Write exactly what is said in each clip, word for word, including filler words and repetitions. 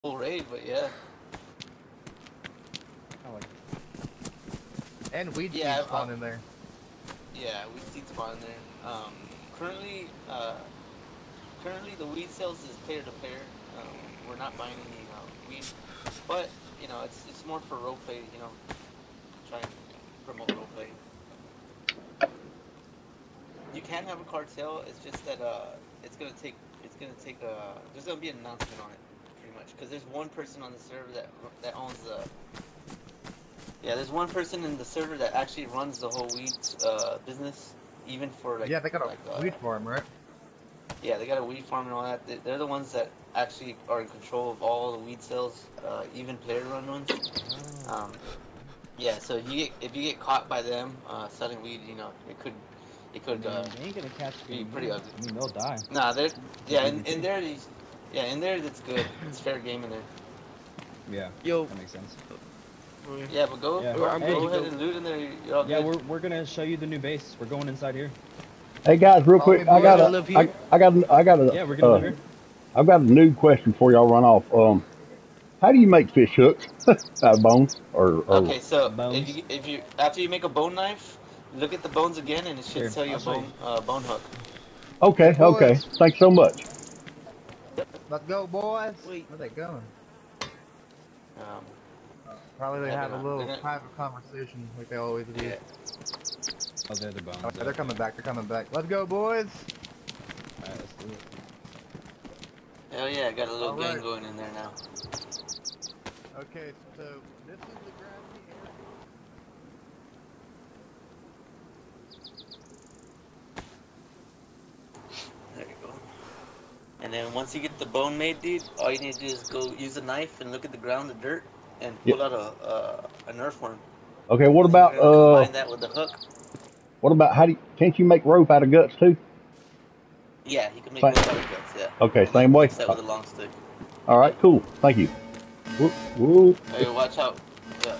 full raid, but yeah. I like it. And weed Yeah, seeds I, spawn I, in there. yeah, weed seeds spawn in there. Um, currently, uh, currently the weed sales is pair to pair. Um, we're not buying any uh, weed, but you know, it's it's more for roleplay. You know, try and you know, promote roleplay. You can have a cartel. It's just that uh, it's gonna take it's gonna take uh, there's gonna be an announcement on it, pretty much, because there's one person on the server that that owns the. Yeah, there's one person in the server that actually runs the whole weed uh, business, even for like Yeah, they got like a uh, weed farm, right? yeah, they got a weed farm and all that. They- They're the ones that actually are in control of all the weed sales, uh, even player run ones. Um, yeah, so if you get if you get caught by them uh, selling weed, you know it could it I could uh, mean, they ain't gonna catch be me. pretty ugly. I mean, they'll die. Nah, they're They're yeah, in, in P V P. there these yeah in there it's good. It's fair game in there. Yeah, Yo, that makes sense. where, Yeah, but go Yeah. where I'm Hey, go gonna ahead go. and loot in there. You're all yeah, good. we're we're gonna show you the new base. We're going inside here. Hey guys, real Follow me, quick, I We're got boys. gonna a, live I, here. I got, a, I got a, Yeah, we're gonna live uh, here. I've got a new question before y'all run off. Um, how do you make fish hooks out of bones? Or, or Okay, so if Bones. you if you after you make a bone knife, look at the bones again, and it should Here, tell you I'll a show you. bone uh, bone hook. Hey, okay, okay, boys. thanks so much. Let's go, boys. Wait, Where they going? Um, Probably they yeah, they're have a not. They're little not. private conversation like they always do. Yeah. Oh, they're the bones. Okay, they're Okay. coming back. They're coming back. Let's go, boys. Alright, let's do it. Hell yeah, I got a little All gang right. going in there now. Okay, so this is the gravity area. There you go. And then once you get the bone made, dude, all you need to do is go use a knife and look at the ground, the dirt, and Yeah. pull out a uh, an earthworm. Okay, what And then about, you're gonna uh, combine that with the hook. what about, how do you, can't you make rope out of guts too? Yeah, you can make Same, rope out of guts. Yeah, okay, and then same way. mix that Uh, with a long stick. All right, cool, thank you. Whoop, whoop. Hey, watch out. Yeah.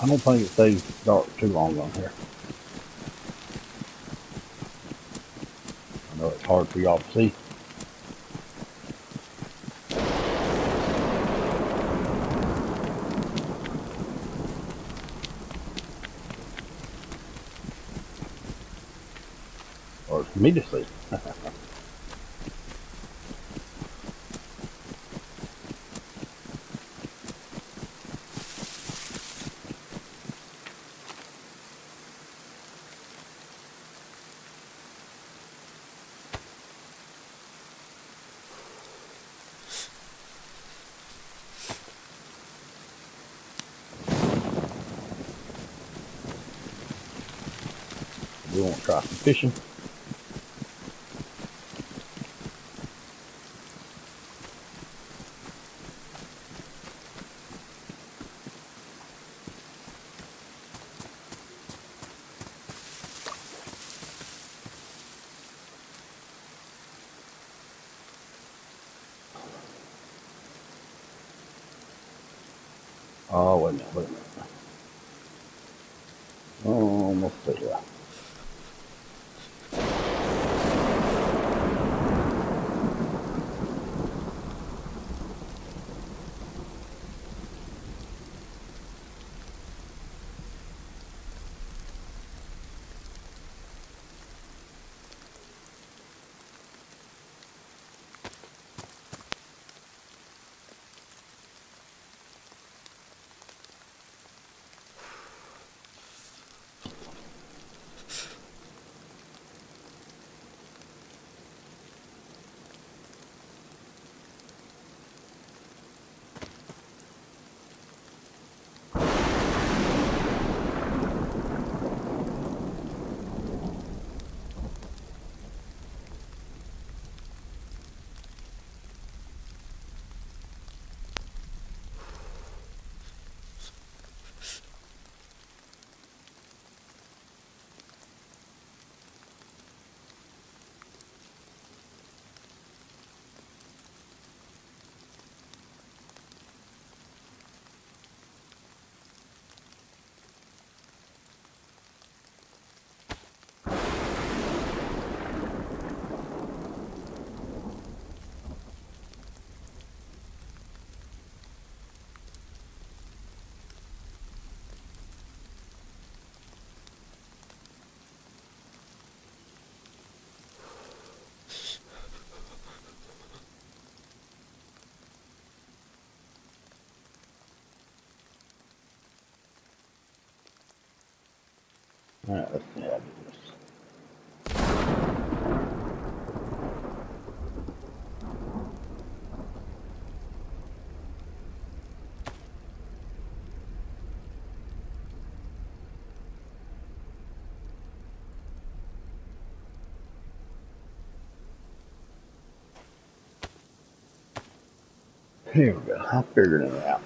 I don't think it stays dark too long on here. I know it's hard for y'all to see. Or for me to see. We want to try some fishing. Oh, wait a minute, wait a minute. Oh, let's see here. All right, let's see how I do this. Here we go. I figured it out.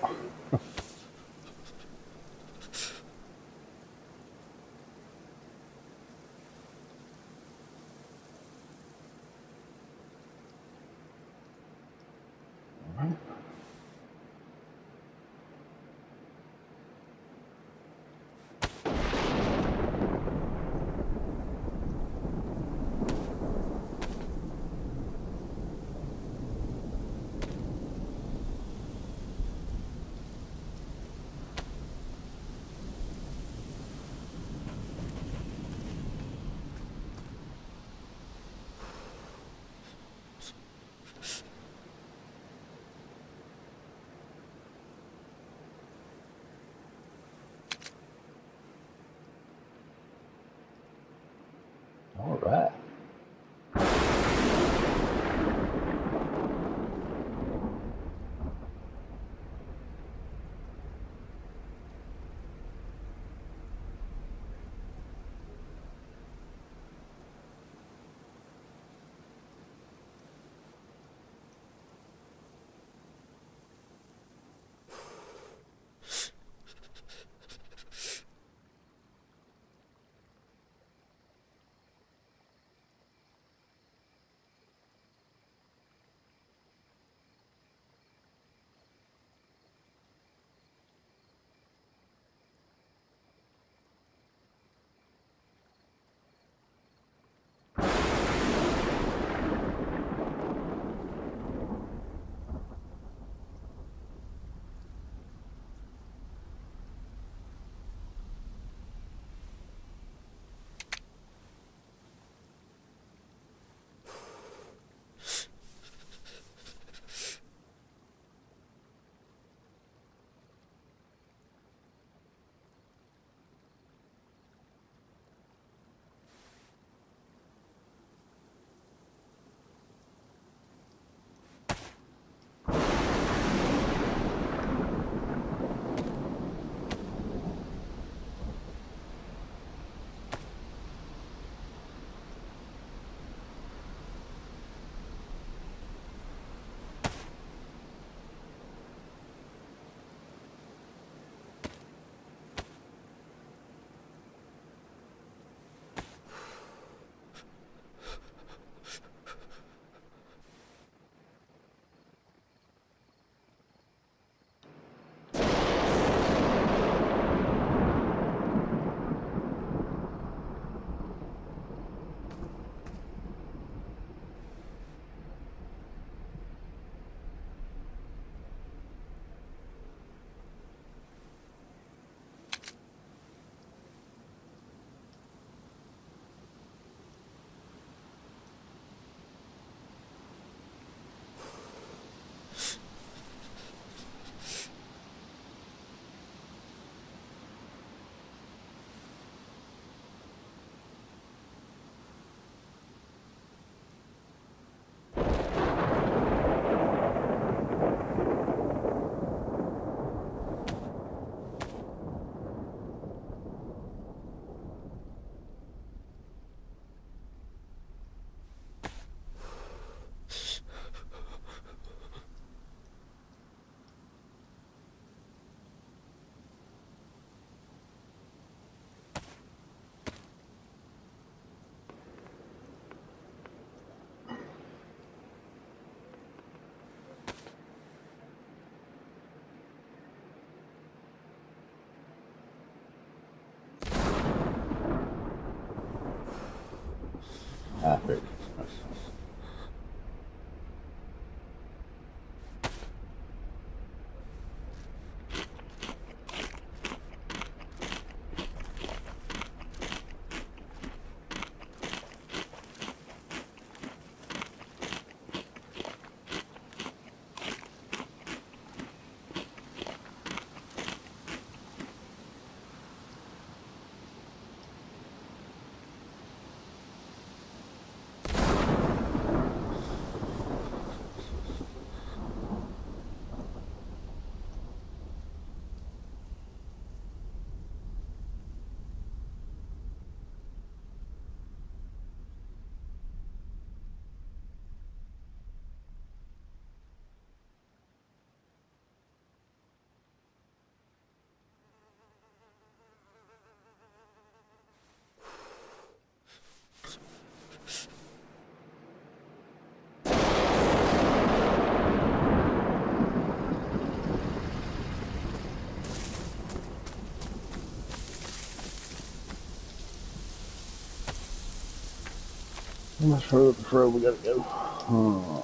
How much further up the road we gotta go? Huh.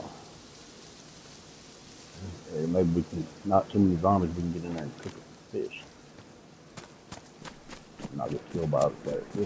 Okay, maybe we can, not too many zombies, we can get in there and cook up the fish. Not get killed by the there. This.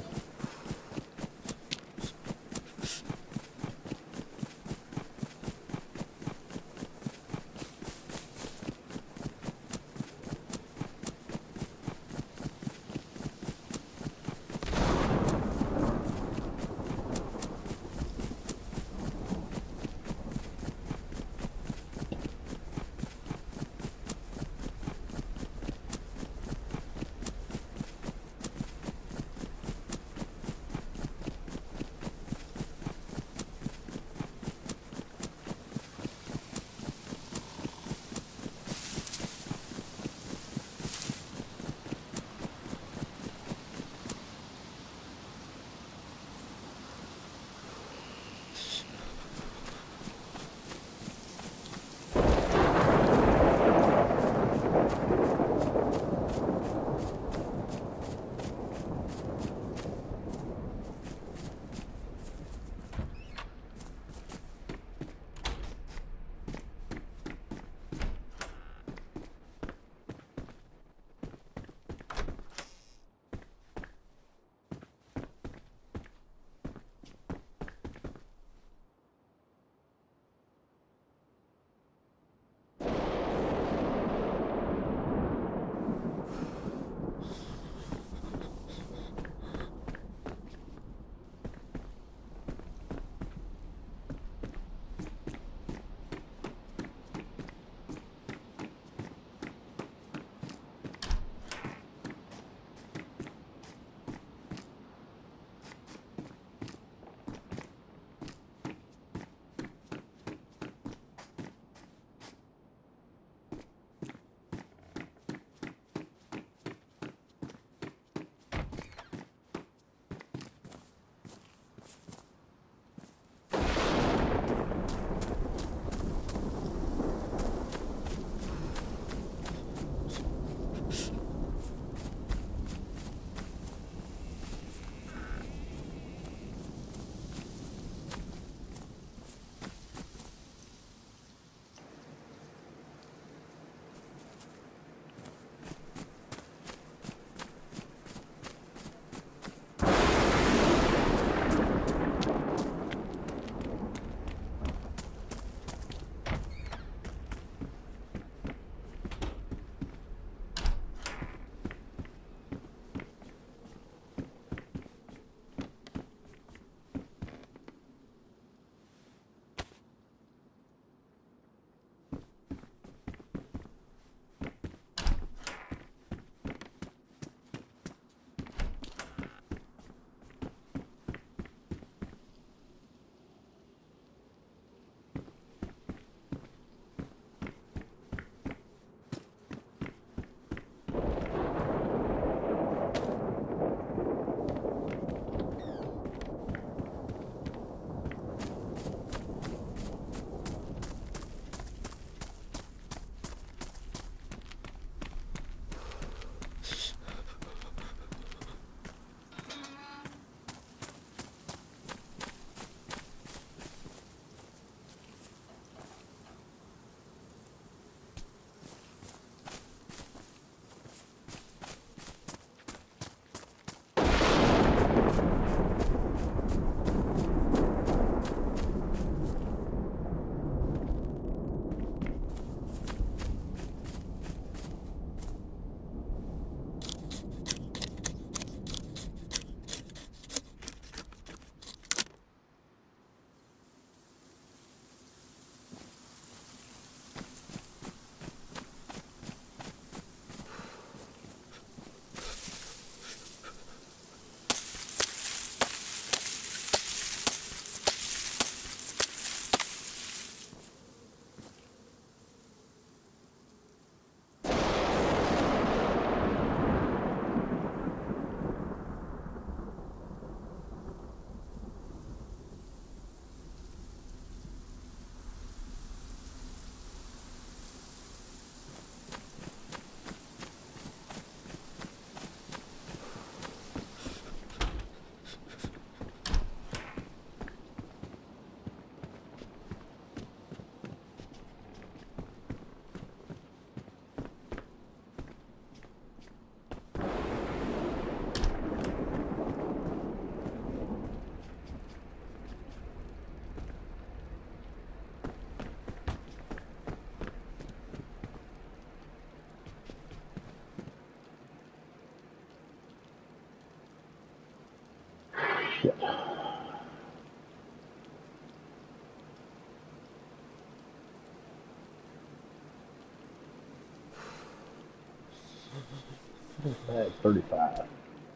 Bag thirty-five.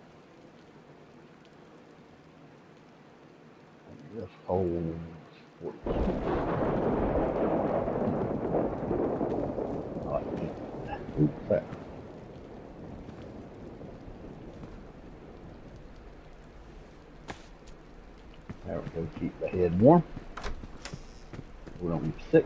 This holds forty. Oh, oops, that. There we go. Keep the head warm. We don't get sick.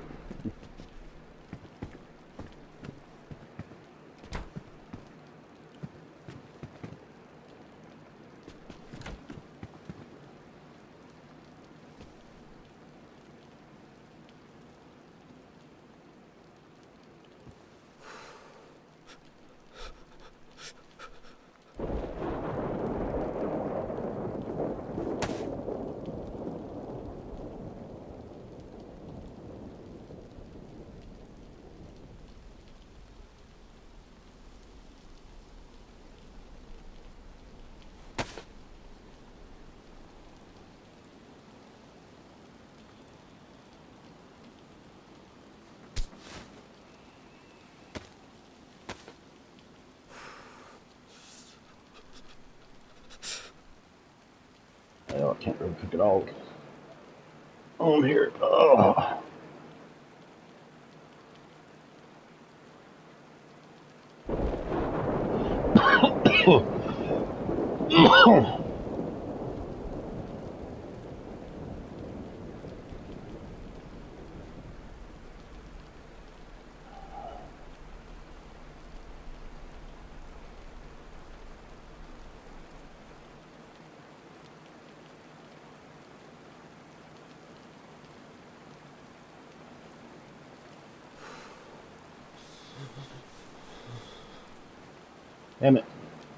Oh, I can't really cook it all on here. Oh. Damn it.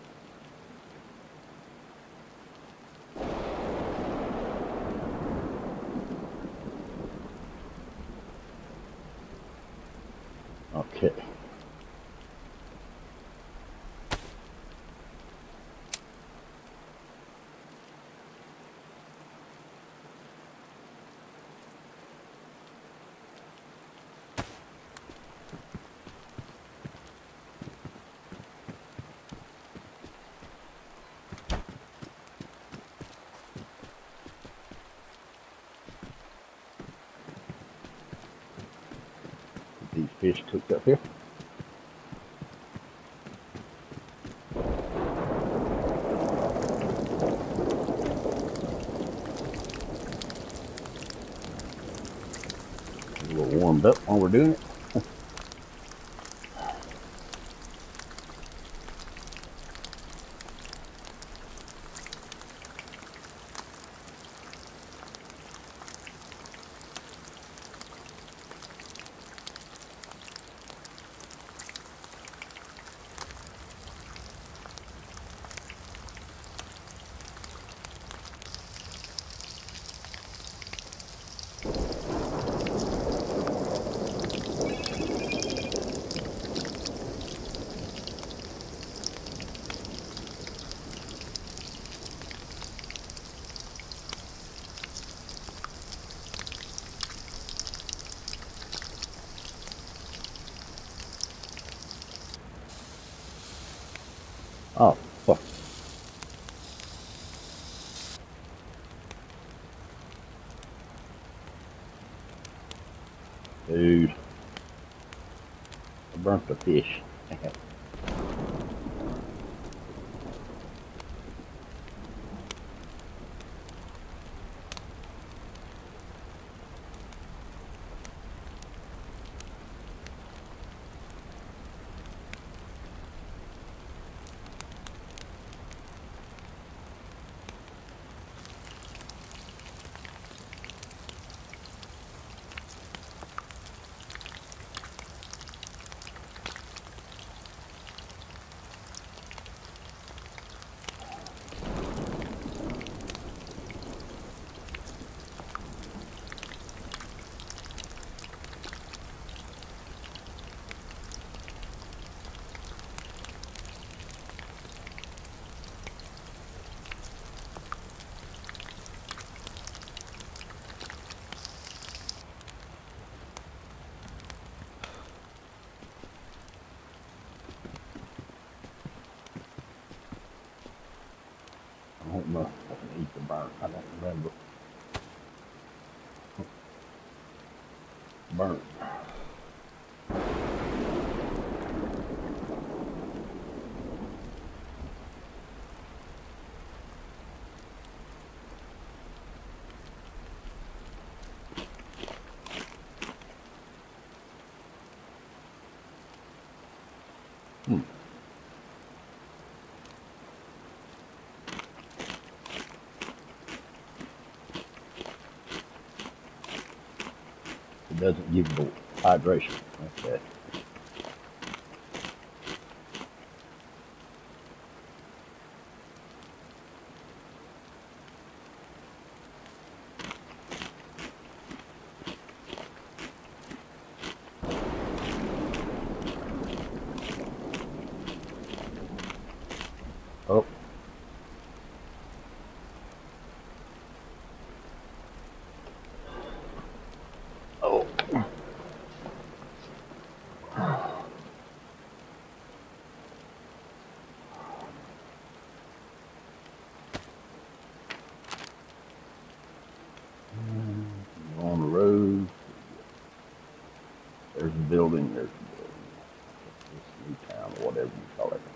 Okay. These fish cooked up here. A little warmed up while we're doing it. Oh, fuck. Dude. I burnt the fish. burnt? I don't remember. Burnt. Hmm. It doesn't give you hydration. Okay. Oh. Oh. On the road. There's a building. There's a building. This new town, or whatever you call it.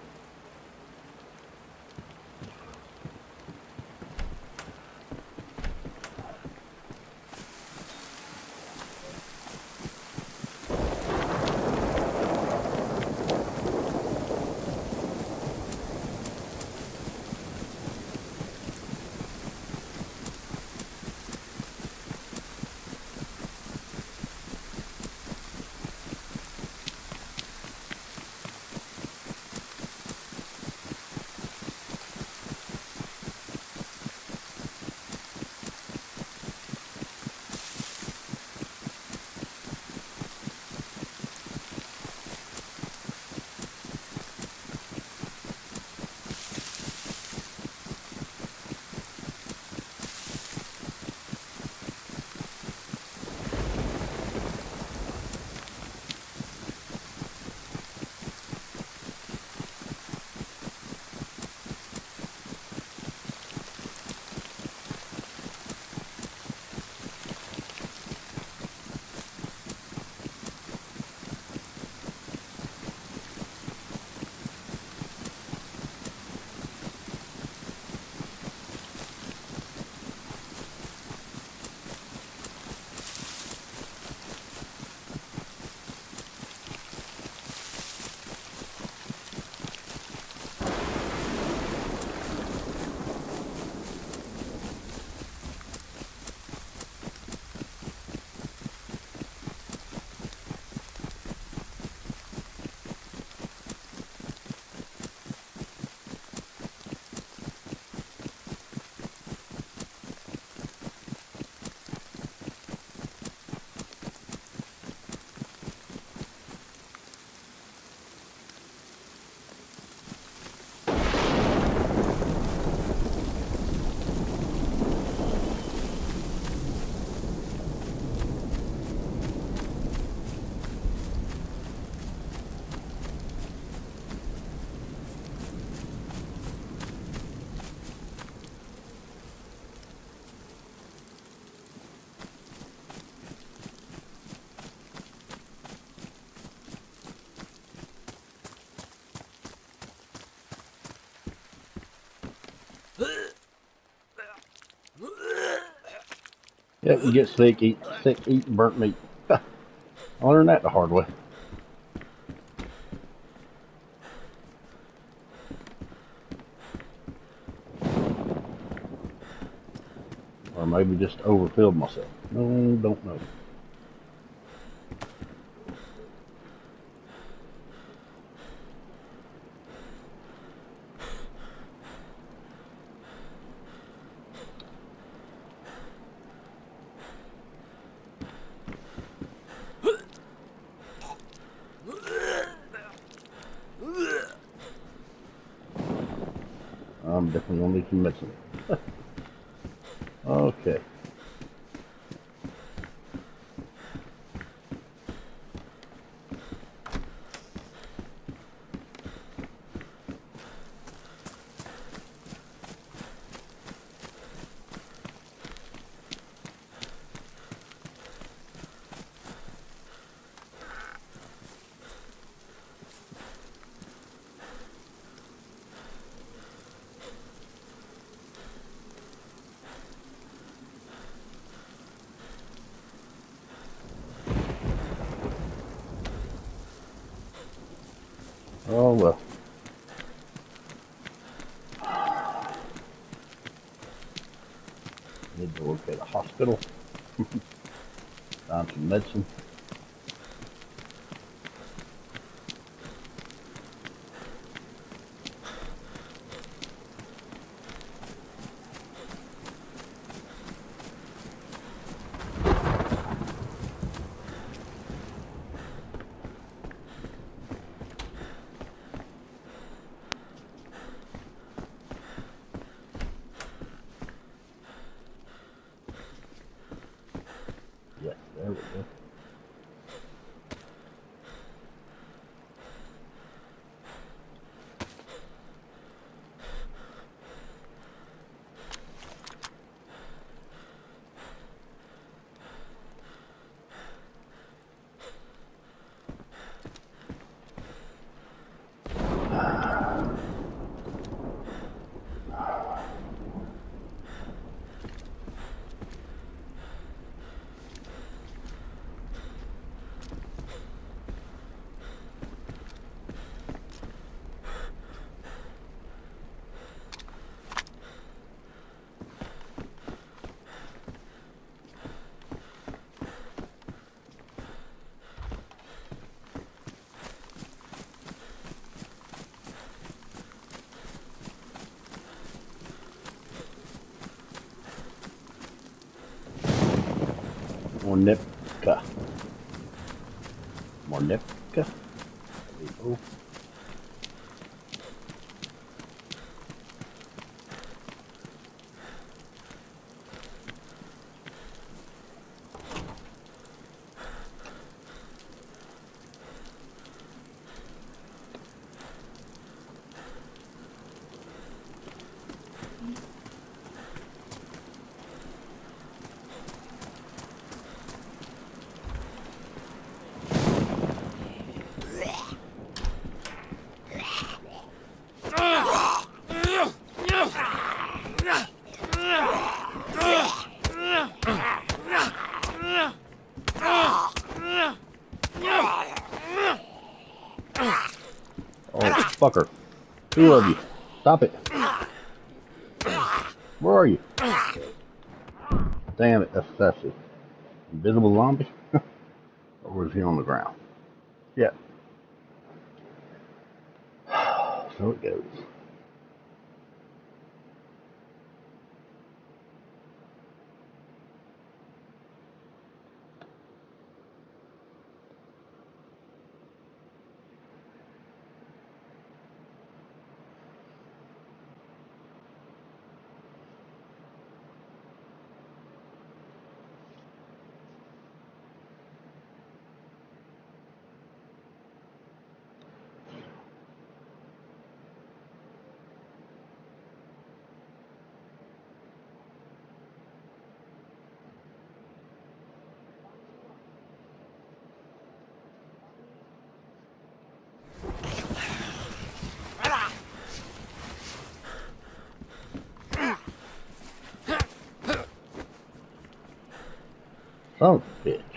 Yep, you get sick, eat sick eating burnt meat. I learned that the hard way. Or maybe just overfilled myself. No, don't know. I'm definitely gonna need some medicine. Okay. Oh well. Need to work at a hospital. Find some medicine. Yes, there we go. Mornipka. Mornipka. There we go. Oh, fucker. Two of you. Stop it. Where are you? Damn it, that's that's it. Invisible zombie? Or is he on the ground? Yeah. So it goes. Son of a bitch.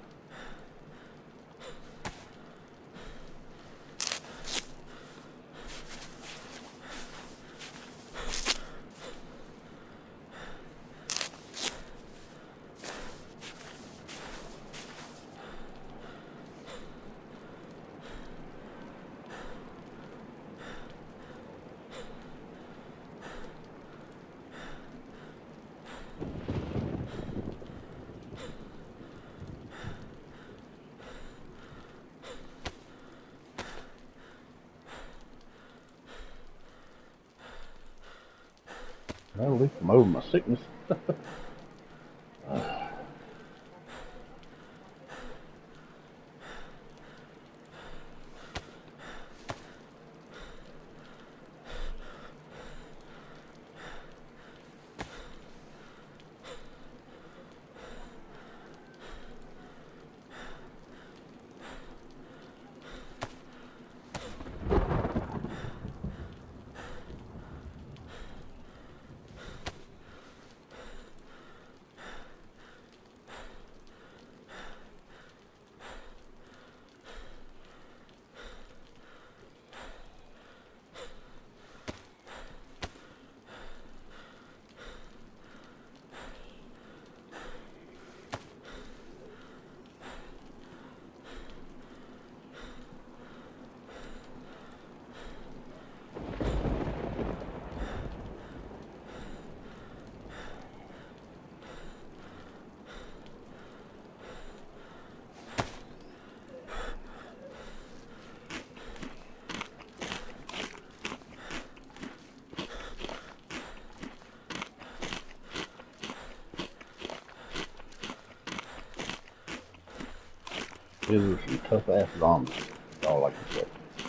Well, at least I'm over my sickness. It is some tough ass zombies. That's all I can say.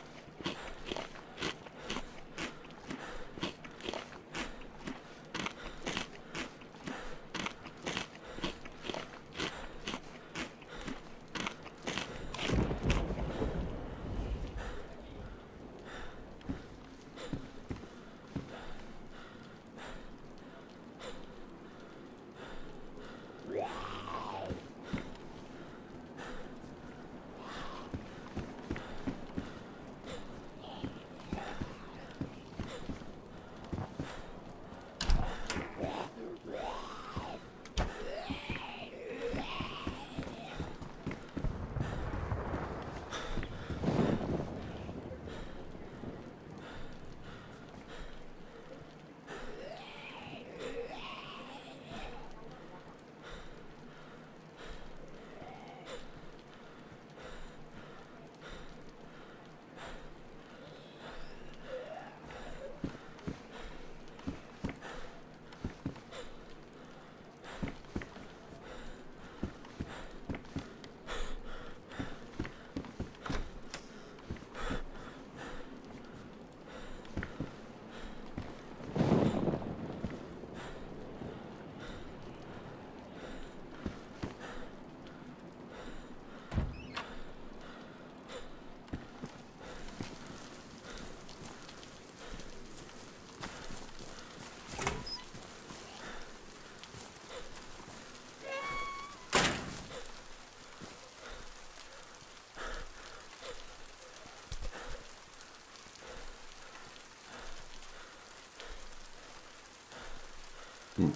Hmm.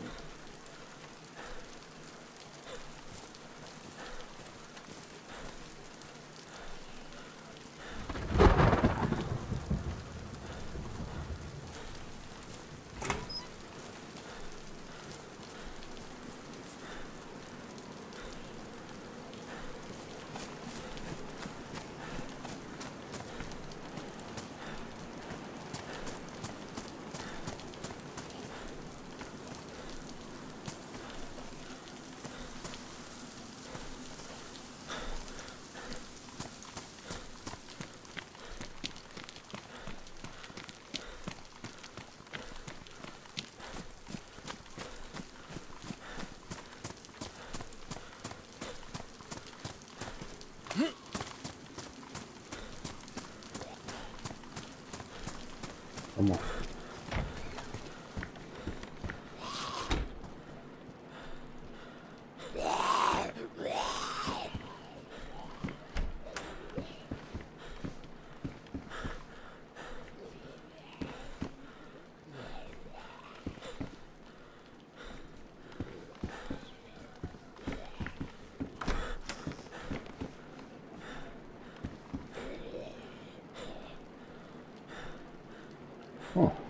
Come on. Huh.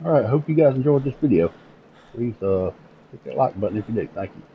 All right. Hope you guys enjoyed this video. Please uh, hit that like button if you do. Thank you.